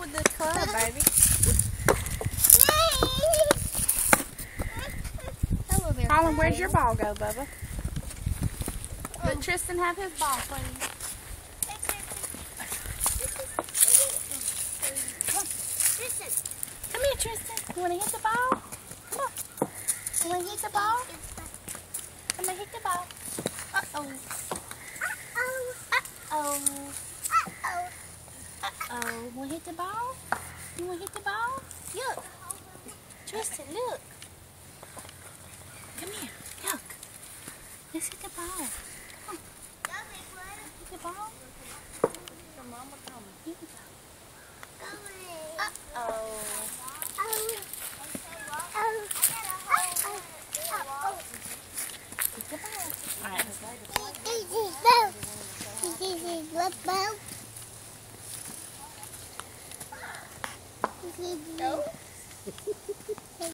with the club, baby. Hello there. Colin, where's your ball go, Bubba? Let Tristan have his ball, please. Come here, Tristan. You want to hit the ball? Come on. You want to hit the ball? Come on, hit the ball. Uh-oh. Uh-oh. Uh-oh. Uh-oh. Want to hit the ball? You want to hit the ball? Look. Tristan, look. Come here. Look. Let's hit the ball. Come on. Hit the ball. Your mama coming. Here we go. Uh-oh. All right. Go.